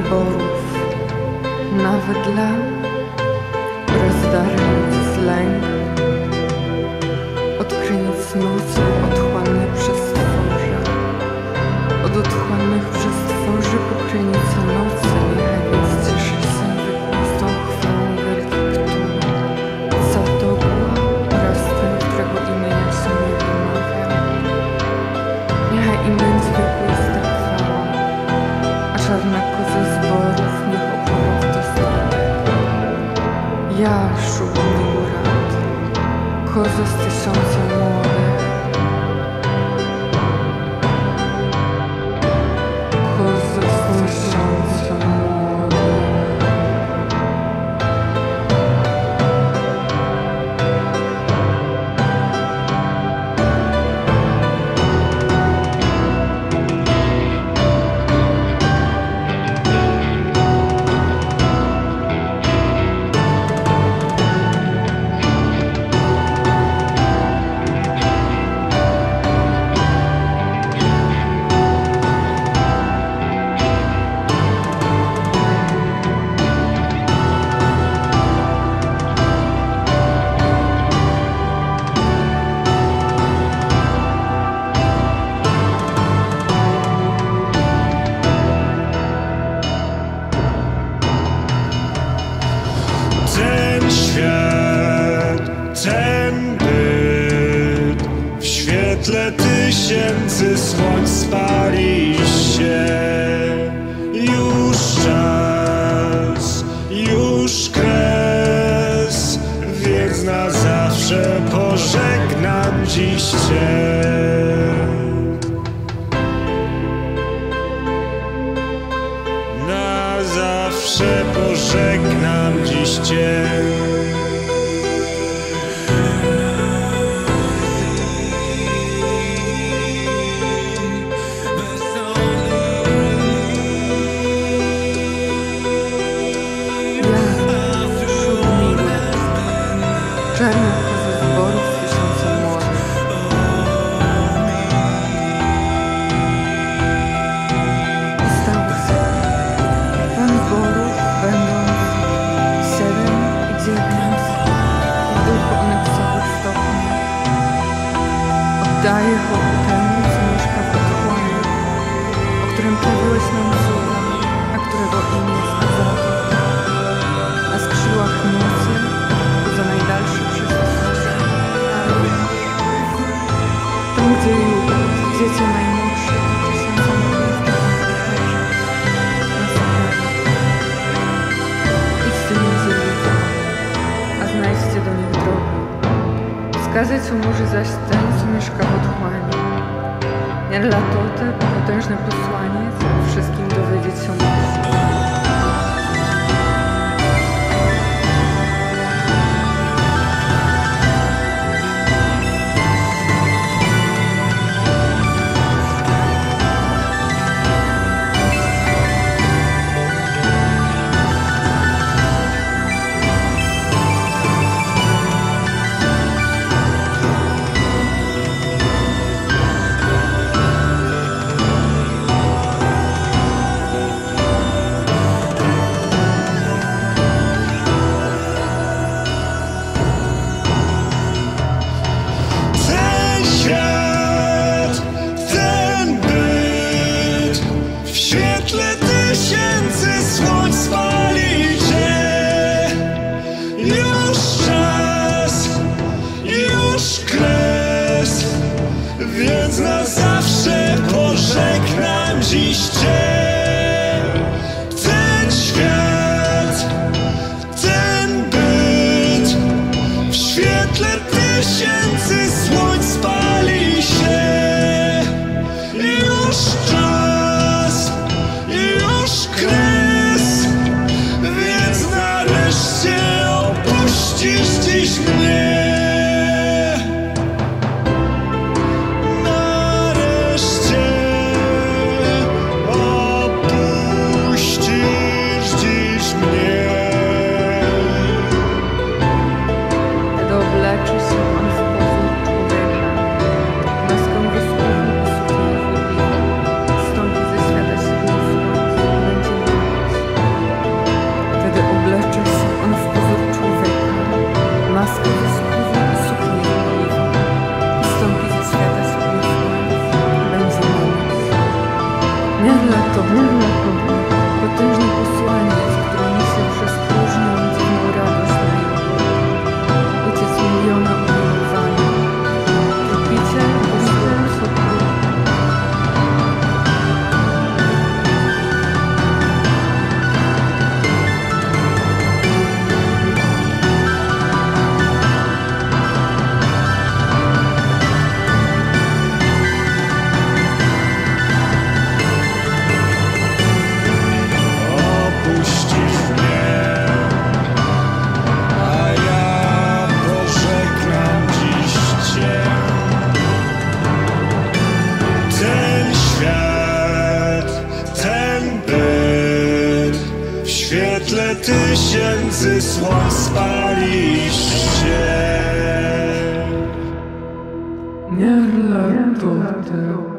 wyborów, nawet dla rozdarnych z lęk. Od krynic nocy otchłanne przestworze, od otchłannych przestworzy po krynice nocy, niechaj więc cieszy się wypustą chwałą wielkich ktur. Co to było oraz ten, którego imienia się nie wymawia. Niechaj im będzie wypusta chwała, a czarna koza zborów niech opływa w dostatek. Ja szukam rad, koza z tysiąca młodych, koza z tysiąca młodych. Ten świat, ten byt, w świetle tysięcy słońc spali się. Już czas, już kres, więc na zawsze pożegnam dziś Cię. Na zawsze pożegnam dziś Cię. Czarna koza zborów tysiąca młodych. I stało się. Pan zborów, będąc 7 i 9 w duchu oneksowych stopni, oddaje hołd temu, co mieszka w otchłani, o którym prawiłeś nam cuda, a którego imię zgadzało. Na skrzydłach nocy za najdalszy przystępstwo. Tam, gdzie Judat, dziecię najmłodsze, to tysiąca młodych na sprawie. Idźcie między ludzi, a znajdźcie do nich drogę. Wskazać może zaś ten, co mieszka w otchłani. Nerlatote, potężny posłaniec, wszystkim dowiedzieć się musi. Więc na zawsze pożegnam dziś Cię. Ten świat, ten byt, w świetle tysięcy słońc spali się. Już czas, już kres, więc nareszcie opuścisz dziś mnie. świetle tysięcy słońc spaliście. Nie, to